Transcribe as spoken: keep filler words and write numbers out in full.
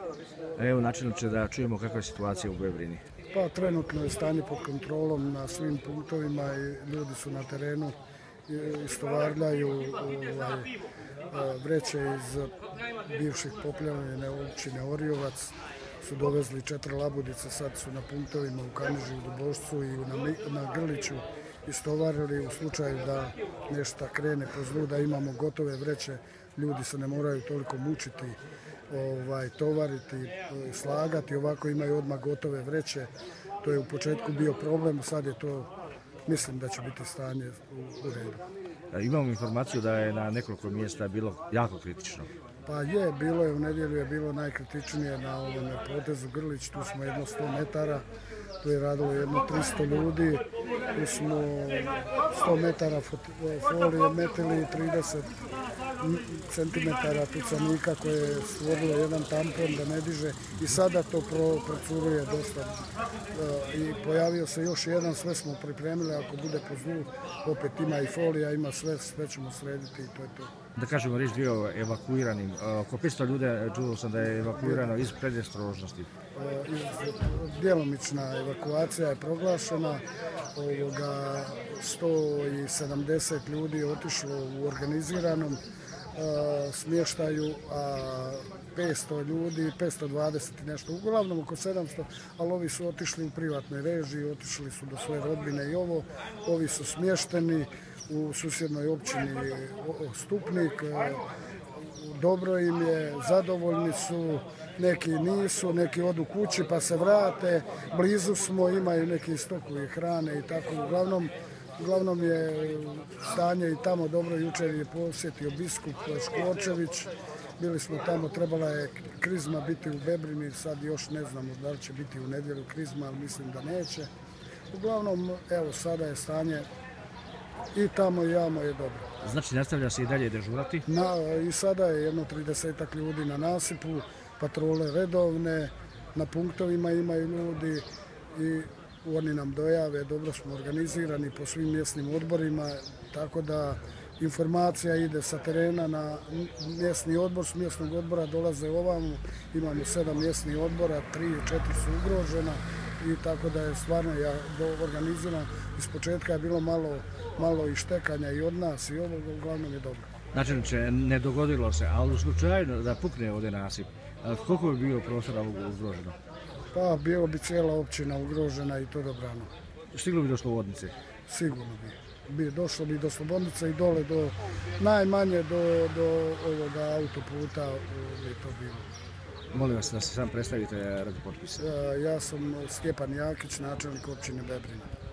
Evo načelniče da čujemo kakva je situacija u Bebrini. Pa trenutno je stanje pod kontrolom na svim punktovima i ljudi su na terenu, istovarljaju ovaj, vreće iz bivših poplavljene općine Orjovac, su dovezli četiri labudice, sad su na punktovima u Kaniži, u Dubošcu i na, na Grliću istovarili u slučaju da nešto krene po zlu, da imamo gotove vreće, ljudi se ne moraju toliko mučiti, ovaj, tovariti, slagati, ovako imaju odmah gotove vreće. To je u početku bio problem, sad je to, mislim da će biti stanje u, u redu. Imamo informaciju da je na nekoliko mjesta bilo jako kritično. Pa je, bilo je, u nedjelju je bilo najkritičnije na ovome potezu Grlić, tu smo jedno sto metara, tu je radilo jedno tristo ljudi, tu smo sto metara folije metili, trideset centimetara tucanika koje je stvorilo jedan tampon da ne diže i sada to pro, procuruje dosta. I pojavio se još jedan, sve smo pripremili, ako bude po zlu, opet ima i folija, ima sve, sve ćemo srediti i to je to. Da kažemo riječ dvije o evakuiranim. Oko petsto ljudi, čuo sam da je evakuirano iz predostrožnosti. Djelomična evakuacija je proglašena. Ovoga, sto sedamdeset ljudi je otišlo u organiziranom smještaju, a petsto ljudi, petsto dvadeset i nešto, uglavnom oko sedamsto, ali ovi su otišli u privatnoj režiji, otišli su do svoje rodbine i ovo. Ovi su smješteni u susjednoj općini Stupnik, dobro im je, zadovoljni su, neki nisu, neki odu kući pa se vrate, blizu smo, imaju neki stokovi hrane i tako. Uglavnom, uglavnom je stanje i tamo dobro, jučer je posjetio biskup Škvorčević, bili smo tamo, trebala je krizma biti u Bebrini, sad još ne znamo da li će biti u nedjelju krizma, ali mislim da neće. Uglavnom, evo, sada je stanje i tamo i jamo je dobro. Znači, nastavlja se i dalje dežurati? Na, I sada je jedno tridesetak ljudi na nasipu, patrole redovne, na punktovima imaju ljudi i oni nam dojave, dobro smo organizirani po svim mjesnim odborima, tako da informacija ide sa terena na mjesni odbor, s mjesnog odbora dolaze ovamo, imamo sedam mjesnih odbora, tri, četiri su ugrožena i tako da je stvarno ja organiziran. Iz početka je bilo malo, malo i štekanja i od nas i ovo, uglavnom je dobro. Znači, ne dogodilo se, ali u slučaju da pukne ovdje nasip, koliko bi bio prostora ugroženo? Pa, bilo bi cijela općina ugrožena i to dobrano. Stiglo bi do Slobodnice? Sigurno bi. bi. Došlo bi do Slobodnice i dole do, najmanje do, do ovoga autoputa bi to bilo. Molim vas da se sam predstavite radi potpisa. Ja sam Stjepan Jakić, načelnik općine Bebrina.